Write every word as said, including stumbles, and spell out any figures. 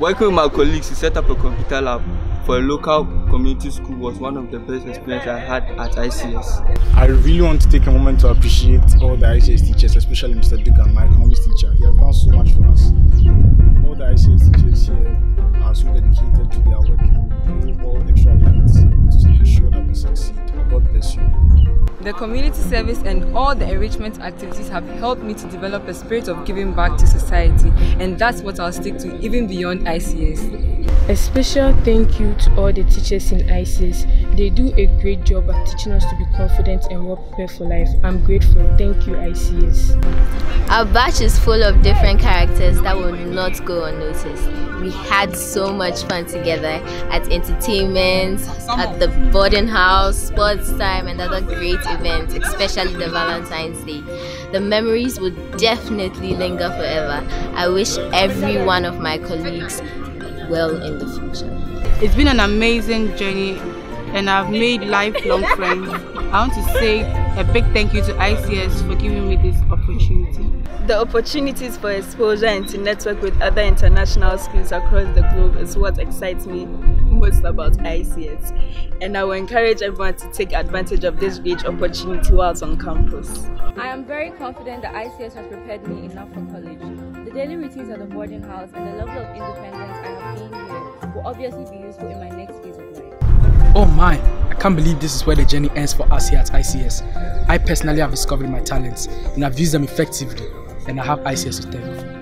Working with my colleagues to set up a computer lab for a local community school was one of the best experiences I had at I C S. I really want to take a moment to appreciate all the I C S teachers, especially Mister Dugan, my economics teacher. He has done so much for us. All the I C S teachers here are so dedicated to their work and do all extra lengths to ensure that we succeed. God bless you. The community service and all the enrichment activities have helped me to develop a spirit of giving back to society, and that's what I'll stick to even beyond I C S. A special thank you to all the teachers in I C S. They do a great job at teaching us to be confident and well prepared for life. I'm grateful. Thank you, I C S. Our batch is full of different characters that will not go unnoticed. We had so much fun together at entertainment, at the boarding house, sports time, and other great events, especially the Valentine's Day. The memories would definitely linger forever. I wish every one of my colleagues well in the future. It's been an amazing journey and I've made lifelong friends. I want to say a big thank you to I C S for giving me this opportunity. The opportunities for exposure and to network with other international schools across the globe is what excites me most about I C S, and I will encourage everyone to take advantage of this great opportunity whilst on campus. I am very confident that I C S has prepared me enough for college. The daily routines at the boarding house and the level of independence I have gained here will obviously be useful in my next phase of life. Oh my, I can't believe this is where the journey ends for us here at I C S. I personally have discovered my talents and I've used them effectively, and I have I C S to thank.